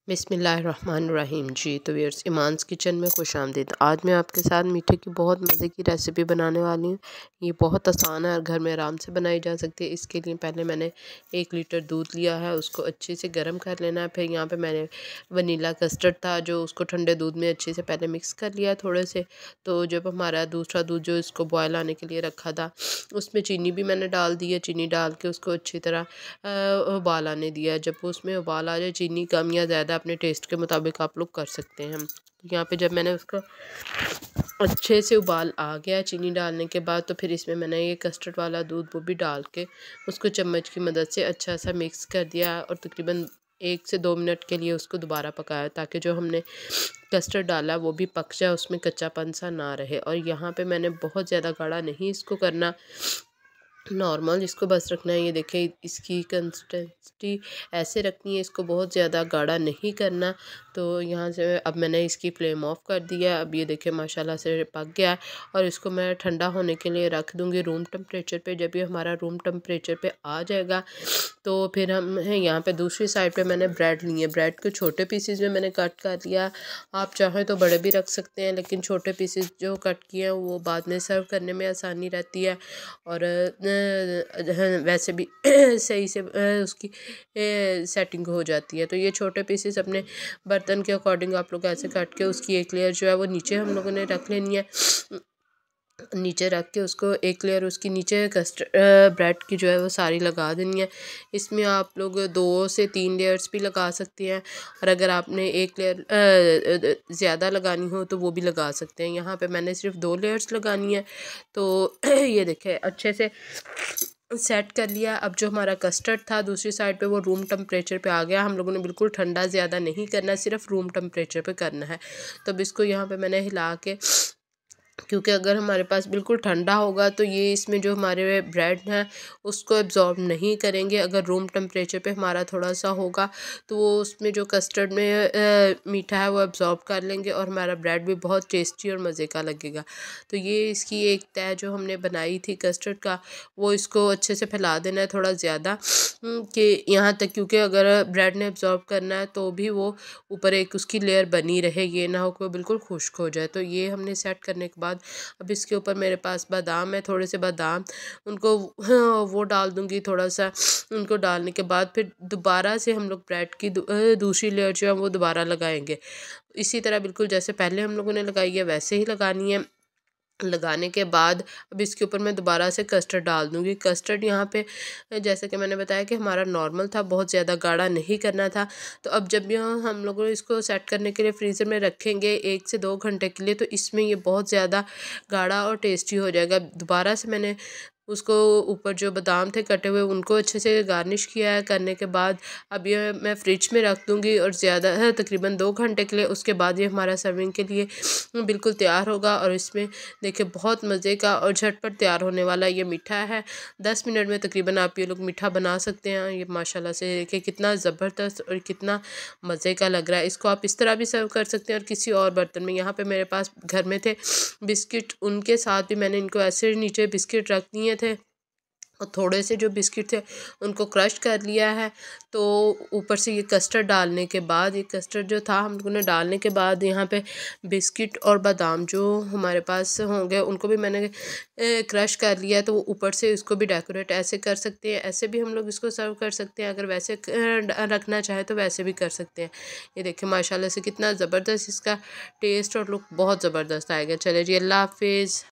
बिस्मिल्लाहिर्रहमानिर्रहीम। जी तो viewers, ईमान्स kitchen में खुशामदीद। आज मैं आपके साथ मीठे की बहुत मज़े की रेसिपी बनाने वाली हूँ। ये बहुत आसान है और घर में आराम से बनाई जा सकती है। इसके लिए पहले मैंने 1 लीटर दूध लिया है, उसको अच्छे से गर्म कर लेना है। फिर यहाँ पे मैंने वनीला कस्टर्ड था जो उसको ठंडे दूध में अच्छे से पहले मिक्स कर लिया थोड़े से। तो जब हमारा दूसरा दूध जो इसको बॉयल आने के लिए रखा था, उसमें चीनी भी मैंने डाल दी है। चीनी डाल के उसको अच्छी तरह उबाल आने दिया। जब उसमें उबाल आ जाए, चीनी कम या ज़्यादा अपने टेस्ट के मुताबिक आप लोग कर सकते हैं। तो यहाँ पे जब मैंने उसको अच्छे से उबाल आ गया चीनी डालने के बाद, तो फिर इसमें मैंने ये कस्टर्ड वाला दूध वो भी डाल के उसको चम्मच की मदद से अच्छा सा मिक्स कर दिया और तकरीबन 1 से 2 मिनट के लिए उसको दोबारा पकाया, ताकि जो हमने कस्टर्ड डाला वो भी पक जाए, उसमें कच्चापन सा ना रहे। और यहाँ पे मैंने बहुत ज़्यादा गाढ़ा नहीं इसको करना, नॉर्मल इसको बस रखना है। ये देखिए, इसकी कंसिस्टेंसी ऐसे रखनी है, इसको बहुत ज़्यादा गाढ़ा नहीं करना। तो यहाँ से अब मैंने इसकी फ्लेम ऑफ कर दिया। अब ये देखिए माशाल्लाह से पक गया और इसको मैं ठंडा होने के लिए रख दूँगी रूम टेम्परेचर पे। जब ये हमारा रूम टेम्परेचर पे आ जाएगा, तो फिर हम यहाँ पे दूसरी साइड पे मैंने ब्रेड ली है। ब्रेड को छोटे पीसेस में मैंने कट कर लिया। आप चाहें तो बड़े भी रख सकते हैं, लेकिन छोटे पीसेस जो कट किए हैं वो बाद में सर्व करने में आसानी रहती है और वैसे भी सही से उसकी सेटिंग हो जाती है। तो ये छोटे पीसेस अपने बर्तन के अकॉर्डिंग आप लोग ऐसे काट के उसकी एक लेयर जो है वो नीचे हम लोगों ने रख लेनी है। नीचे रख के उसको एक लेयर उसकी नीचे कस्टर्ड ब्रेड की जो है वो सारी लगा देनी है। इसमें आप लोग 2 से 3 लेयर्स भी लगा सकते हैं, और अगर आपने एक लेयर ज़्यादा लगानी हो तो वो भी लगा सकते हैं। यहाँ पे मैंने सिर्फ 2 लेयर्स लगानी है। तो ये देखें अच्छे से सेट कर लिया। अब जो हमारा कस्टर्ड था दूसरी साइड पे वो रूम टेम्परेचर पे आ गया। हम लोगों ने बिल्कुल ठंडा ज़्यादा नहीं करना, सिर्फ रूम टेम्परेचर पे करना है। तो अब इसको यहाँ पे मैंने हिला के, क्योंकि अगर हमारे पास बिल्कुल ठंडा होगा तो ये इसमें जो हमारे ब्रेड हैं उसको एब्जॉर्ब नहीं करेंगे। अगर रूम टेम्परेचर पे हमारा थोड़ा सा होगा तो वो उसमें जो कस्टर्ड में मीठा है वो एब्जॉर्ब कर लेंगे और हमारा ब्रेड भी बहुत टेस्टी और मज़े का लगेगा। तो ये इसकी एक तय जो हमने बनाई थी कस्टर्ड का, वो इसको अच्छे से फैला देना है थोड़ा ज़्यादा, कि यहाँ तक, क्योंकि अगर ब्रेड ने एब्जॉर्ब करना है तो भी वो ऊपर एक उसकी लेयर बनी रहे, ये ना हो कि बिल्कुल खुश्क हो जाए। तो ये हमने सेट करने के बाद अब इसके ऊपर मेरे पास बादाम है, थोड़े से बादाम, उनको वो डाल दूंगी थोड़ा सा। उनको डालने के बाद फिर दोबारा से हम लोग ब्रेड की दूसरी लेयर जो है वो दोबारा लगाएंगे। इसी तरह बिल्कुल जैसे पहले हम लोगों ने लगाई है वैसे ही लगानी है। लगाने के बाद अब इसके ऊपर मैं दोबारा से कस्टर्ड डाल दूंगी। कस्टर्ड यहाँ पे जैसे कि मैंने बताया कि हमारा नॉर्मल था, बहुत ज़्यादा गाढ़ा नहीं करना था। तो अब जब यहाँ हम लोग इसको सेट करने के लिए फ्रीज़र में रखेंगे 1 से 2 घंटे के लिए, तो इसमें ये बहुत ज़्यादा गाढ़ा और टेस्टी हो जाएगा। दोबारा से मैंने उसको ऊपर जो बादाम थे कटे हुए उनको अच्छे से गार्निश किया है। करने के बाद अब ये मैं फ्रिज में रख दूँगी और ज़्यादा तकरीबन 2 घंटे के लिए। उसके बाद ये हमारा सर्विंग के लिए बिल्कुल तैयार होगा। और इसमें देखिए बहुत मज़े का और झटपट तैयार होने वाला ये मीठा है। 10 मिनट में तकरीबन आप ये लोग मीठा बना सकते हैं। ये माशाल्लाह से देखिए कितना ज़बरदस्त और कितना मज़े का लग रहा है। इसको आप इस तरह भी सर्व कर सकते हैं और किसी और बर्तन में। यहाँ पे मेरे पास घर में थे बिस्किट, उनके साथ भी मैंने इनको ऐसे नीचे बिस्किट रख दिए थे और थोड़े से जो बिस्किट थे उनको क्रश कर लिया है। तो ऊपर से ये कस्टर्ड डालने के बाद, ये कस्टर्ड जो था हम लोगों ने डालने के बाद, यहाँ पे बिस्किट और बादाम जो हमारे पास होंगे उनको भी मैंने क्रश कर लिया। तो ऊपर से इसको भी डेकोरेट ऐसे कर सकते हैं, ऐसे भी हम लोग इसको सर्व कर सकते हैं। अगर वैसे रखना चाहे तो वैसे भी कर सकते हैं। ये देखिए माशाल्लाह से कितना ज़बरदस्त इसका टेस्ट और लुक बहुत ज़बरदस्त आएगा। चले जी, अल्लाह हाफिज़।